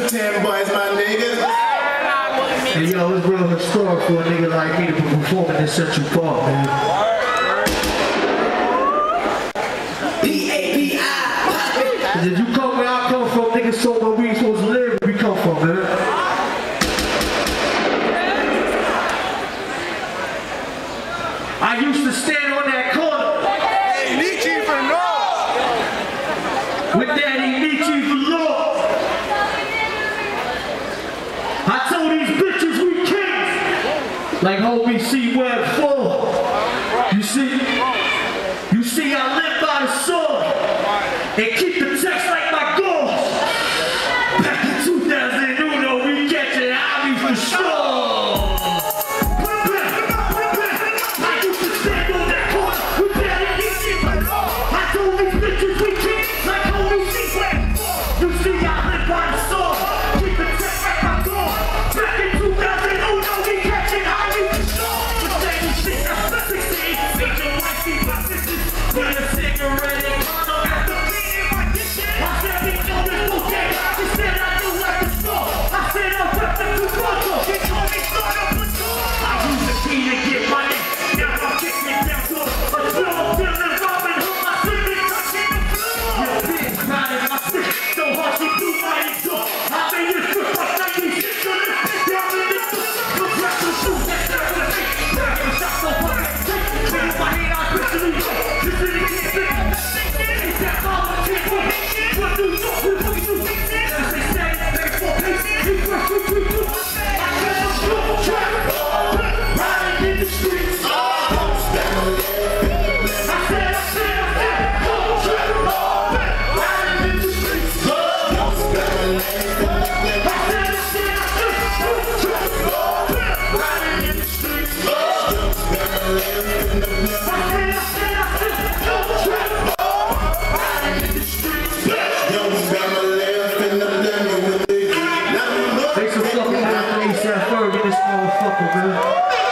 10 boys, my niggas. Hey yo, it's real historic for a nigga like me to be performing in Central Park, man. Cause if you come where I come from, niggas told where we supposed to live, where we come from, man. I used to stand on that corner. Hey, Nietzsche for North. With Daddy Nietzsche for Lord. I told these bitches we kings. Like homie C Web 4. You see I live by the sword. And keep the text like my goals. Back in 2001, we catching Ivy for sure. Make some fucking ASAP Ferg in this motherfucker, man.